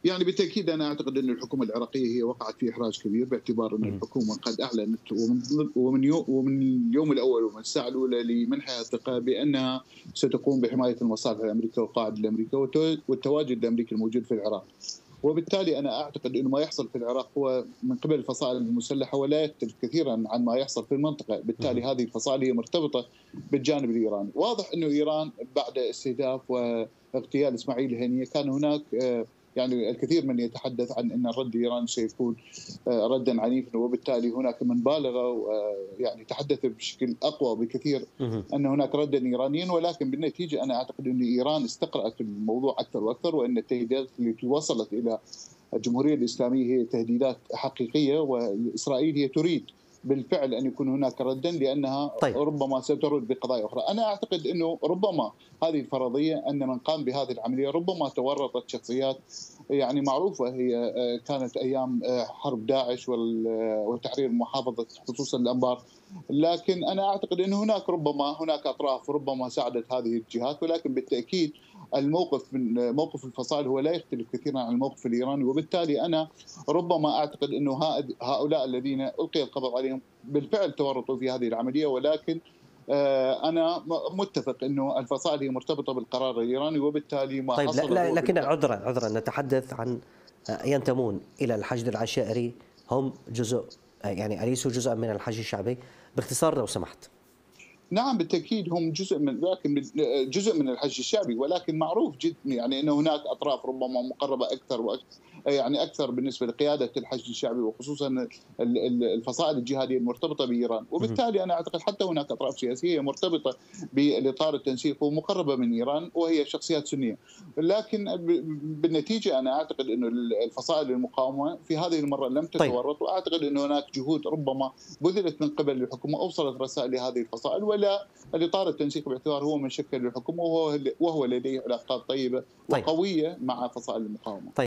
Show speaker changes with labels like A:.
A: يعني بالتأكيد أنا أعتقد أن الحكومة العراقية هي وقعت في إحراج كبير، باعتبار أن
B: مم.
A: الحكومة قد أعلنت ومن اليوم الأول ومن الساعة الأولى لمنحها الثقة بأنها ستقوم بحماية المصالح الأمريكية والقاعدة الأمريكية والتواجد الأمريكي الموجود في العراق. وبالتالي أنا أعتقد أنه ما يحصل في العراق هو من قبل الفصائل المسلحة ولا يختلف كثيرا عن ما يحصل في المنطقة. بالتالي
B: مم.
A: هذه الفصائل هي مرتبطة بالجانب الإيراني. واضح أنه إيران بعد استهداف واغتيال إسماعيل هنية كان هناك يعني الكثير من يتحدث عن أن الرد الإيراني سيكون ردا عنيفا، وبالتالي هناك من بالغ يعني تحدث بشكل أقوى بكثير
B: مم.
A: أن هناك ردا إيرانيا، ولكن بالنتيجة أنا أعتقد أن إيران استقرأت الموضوع أكثر وأكثر، وأن التهديدات التي وصلت إلى الجمهورية الإسلامية هي تهديدات حقيقية، وإسرائيل هي تريد بالفعل أن يكون هناك ردا لأنها
B: طيب.
A: ربما سترد بقضايا أخرى. أنا أعتقد أنه ربما هذه الفرضية أن من قام بهذه العملية ربما تورطت شخصيات يعني معروفة، هي كانت أيام حرب داعش وتحرير محافظة خصوصا الأنبار. لكن أنا أعتقد أن ربما هناك أطراف ربما ساعدت هذه الجهات، ولكن بالتأكيد الموقف من موقف الفصائل هو لا يختلف كثيرا عن الموقف الإيراني. وبالتالي أنا ربما أعتقد أنه هؤلاء الذين ألقي القبض عليهم بالفعل تورطوا في هذه العملية، ولكن أنا متفق أنه الفصائل هي مرتبطة بالقرار الإيراني، وبالتالي ما
B: طيب،
A: حصل
B: لا
A: هو
B: لكن عذرا نتحدث عن ينتمون إلى الحشد العشائري، هم جزء، يعني أليسوا جزءا من الحشد الشعبي؟ باختصار لو سمحت.
A: نعم بالتأكيد هم جزء من الحشد الشعبي، ولكن معروف جدا يعني أن هناك أطراف ربما مقربة أكثر يعني أكثر بالنسبة لقيادة الحشد الشعبي، وخصوصا الفصائل الجهادية المرتبطة بإيران. وبالتالي أنا أعتقد حتى هناك أطراف سياسية مرتبطة بالإطار التنسيقي ومقربة من إيران، وهي شخصيات سنية. لكن بالنتيجة أنا أعتقد أن الفصائل المقاومة في هذه المرة لم
B: طيب.
A: تتورط، وأعتقد أن هناك جهود ربما بذلت من قبل الحكومة أوصلت رسائل لهذه الفصائل، ولا الإطار التنسيقي باعتبار هو من شكل الحكومة وهو لديه علاقات طيبة
B: طيب.
A: وقوية مع فصائل المقاومة.